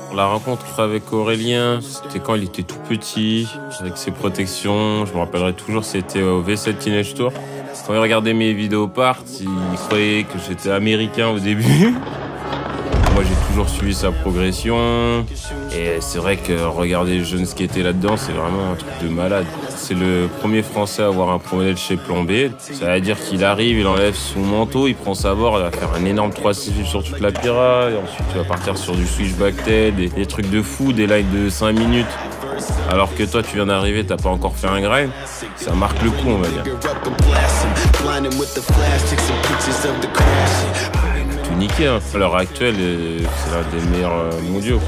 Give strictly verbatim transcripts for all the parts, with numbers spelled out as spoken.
La rencontre avec Aurélien, c'était quand il était tout petit, avec ses protections. Je me rappellerai toujours, c'était au V sept Teenage Tour. Quand il regardait mes vidéos part, il croyait que j'étais américain au début. Moi, j'ai toujours suivi sa progression. Et c'est vrai que regarder les jeunes skater là-dedans, c'est vraiment un truc de malade. C'est le premier Français à avoir un pro modèle chez Plan B. Ça veut dire qu'il arrive, il enlève son manteau, il prend sa board, il va faire un énorme trois six sur toute la pira. Et ensuite, il va partir sur du switchback tail, des, des trucs de fou, des lines de cinq minutes. Alors que toi, tu viens d'arriver, t'as pas encore fait un grind. Ça marque le coup, on va dire. Tout niqué, hein. À l'heure actuelle, c'est l'un des meilleurs mondiaux.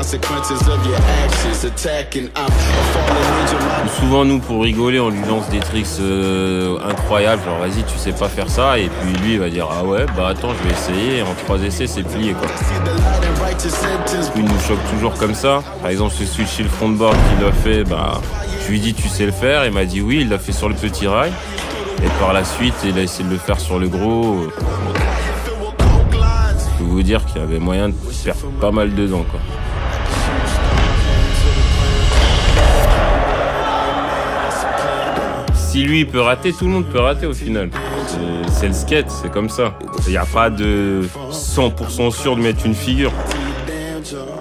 Souvent, nous, pour rigoler, on lui lance des tricks euh, incroyables. Genre, vas-y, tu sais pas faire ça. Et puis lui, il va dire, ah ouais, bah attends, je vais essayer. Et en trois essais, c'est plié, quoi. Il nous choque toujours comme ça. Par exemple, ce switch shield frontboard qu'il a fait, bah, je lui dis, tu sais le faire. Il m'a dit oui, il l'a fait sur le petit rail. Et par la suite, il a essayé de le faire sur le gros. Je peux vous dire qu'il y avait moyen de perdre pas mal dedans, quoi. Si lui peut rater, tout le monde peut rater au final. C'est le skate, c'est comme ça. Il n'y a pas de cent pour cent sûr de mettre une figure.